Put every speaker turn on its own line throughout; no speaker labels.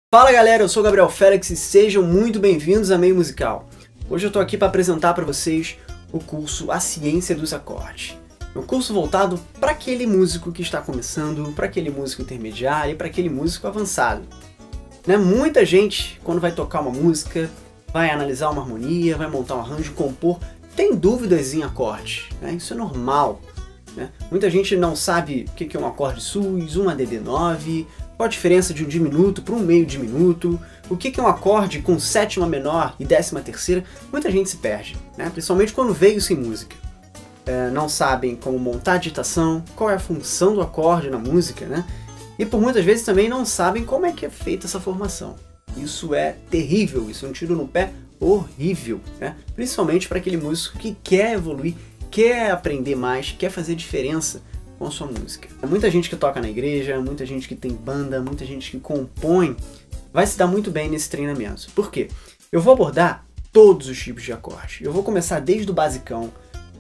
Fala galera, eu sou o Gabriel Félix e sejam muito bem-vindos a Meio Musical. Hoje eu tô aqui para apresentar para vocês o curso A Ciência dos Acordes. É um curso voltado para aquele músico que está começando, para aquele músico intermediário e para aquele músico avançado. Muita gente, quando vai tocar uma música, vai analisar uma harmonia, vai montar um arranjo, compor, tem dúvidas em acordes. Isso é normal. Muita gente não sabe o que é um acorde sus, um ADD9, qual a diferença de um diminuto para um meio diminuto, o que é um acorde com sétima menor e décima terceira. Muita gente se perde, principalmente quando veio sem música. Não sabem como montar a digitação, qual é a função do acorde na música, e por muitas vezes também não sabem como é que é feita essa formação. Isso é terrível, isso é um tiro no pé horrível, principalmente para aquele músico que quer evoluir, quer aprender mais, quer fazer diferença com a sua música. Muita gente que toca na igreja, muita gente que tem banda, muita gente que compõe, vai se dar muito bem nesse treinamento. Por quê? Eu vou abordar todos os tipos de acordes. Eu vou começar desde o basicão,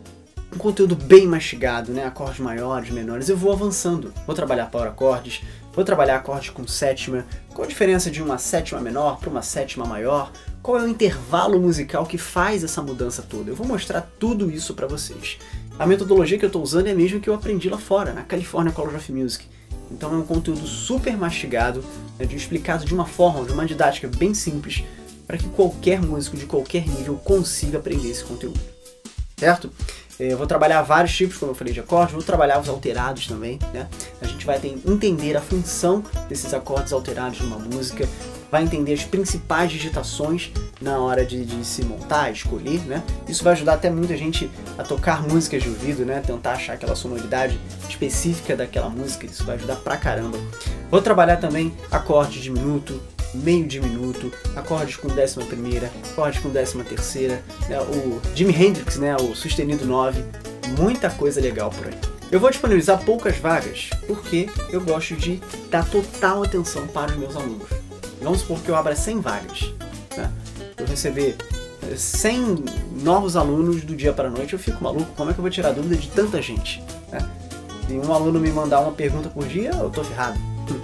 um conteúdo bem mastigado, acordes maiores, menores, eu vou avançando. Vou trabalhar power acordes, vou trabalhar acordes com sétima, qual a diferença de uma sétima menor para uma sétima maior, qual é o intervalo musical que faz essa mudança toda. Eu vou mostrar tudo isso para vocês. A metodologia que eu estou usando é a mesma que eu aprendi lá fora, na California College of Music. Então é um conteúdo super mastigado, explicado de uma forma, de uma didática bem simples, para que qualquer músico de qualquer nível consiga aprender esse conteúdo. Certo? Eu vou trabalhar vários tipos, como eu falei, de acordes, vou trabalhar os alterados também, A gente vai entender a função desses acordes alterados numa música, vai entender as principais digitações na hora de se montar, escolher, Isso vai ajudar até muita gente a tocar músicas de ouvido, Tentar achar aquela sonoridade específica daquela música, isso vai ajudar pra caramba. Vou trabalhar também acordes de diminuto, meio diminuto, acordes com décima primeira, acordes com décima terceira, o Jimi Hendrix, o sustenido 9, muita coisa legal por aí. Eu vou disponibilizar poucas vagas, porque eu gosto de dar total atenção para os meus alunos. Vamos supor que eu abra 100 vagas. Eu receber 100 novos alunos do dia para a noite, eu fico maluco, como é que eu vou tirar dúvida de tanta gente? Se um aluno me mandar uma pergunta por dia, eu tô ferrado.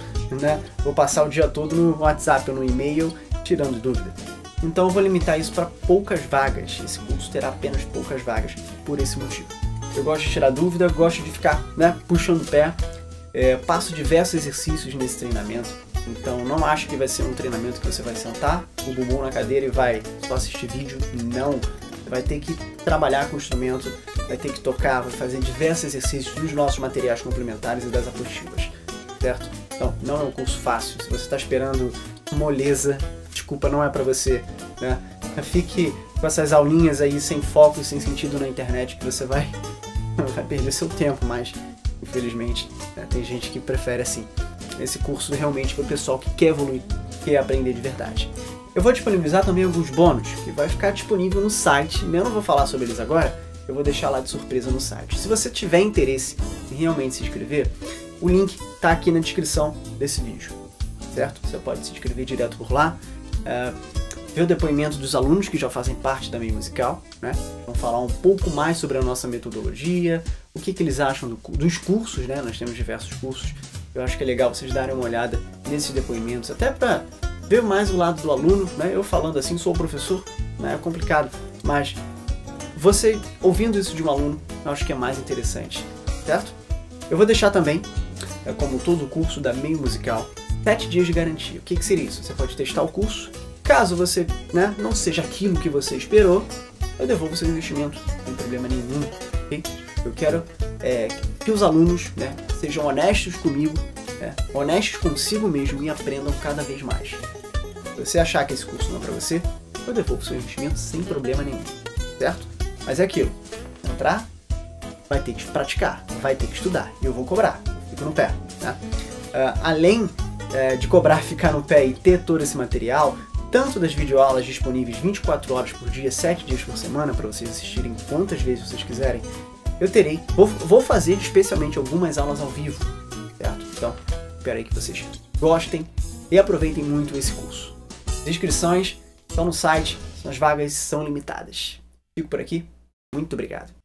Vou passar o dia todo no WhatsApp ou no e-mail tirando dúvida. Então eu vou limitar isso para poucas vagas. Esse curso terá apenas poucas vagas por esse motivo. Eu gosto de tirar dúvida, gosto de ficar puxando o pé. Passo diversos exercícios nesse treinamento. Então não acho que vai ser um treinamento que você vai sentar o bumbum na cadeira e vai só assistir vídeo. Não. Você vai ter que trabalhar com o instrumento, vai ter que tocar, vai fazer diversos exercícios dos nossos materiais complementares e das apostilas. Certo? Então, não é um curso fácil. Se você está esperando moleza, desculpa, não é para você. Fique com essas aulinhas aí sem foco e sem sentido na internet que você vai perder seu tempo, mas infelizmente tem gente que prefere assim. Esse curso realmente para o pessoal que quer evoluir, quer aprender de verdade. Eu vou disponibilizar também alguns bônus que vai ficar disponível no site. Eu não vou falar sobre eles agora, eu vou deixar lá de surpresa no site. Se você tiver interesse em realmente se inscrever, o link está aqui na descrição desse vídeo, certo? Você pode se inscrever direto por lá, ver o depoimento dos alunos que já fazem parte da Meio Musical, Vão falar um pouco mais sobre a nossa metodologia, o que eles acham dos cursos, Nós temos diversos cursos. Eu acho que é legal vocês darem uma olhada nesses depoimentos, até para ver mais o lado do aluno, Eu falando assim, sou o professor, é complicado, mas você ouvindo isso de um aluno, eu acho que é mais interessante, certo? Eu vou deixar também, como todo o curso da Meio Musical, 7 dias de garantia. O que seria isso? Você pode testar o curso, caso você não seja aquilo que você esperou, eu devolvo o seu investimento, não tem problema nenhum, ok? Eu quero que os alunos sejam honestos comigo, honestos consigo mesmo e aprendam cada vez mais. Se você achar que esse curso não é para você, eu devolvo o seu investimento sem problema nenhum, certo? Mas é aquilo, entrar, vai ter que praticar, vai ter que estudar, e eu vou cobrar, eu fico no pé. Além de cobrar, ficar no pé e ter todo esse material, tanto das videoaulas disponíveis 24 horas por dia, 7 dias por semana, para vocês assistirem quantas vezes vocês quiserem, eu vou fazer especialmente algumas aulas ao vivo, certo? Então, espero aí que vocês gostem e aproveitem muito esse curso. As inscrições estão no site, as vagas são limitadas. Fico por aqui, muito obrigado.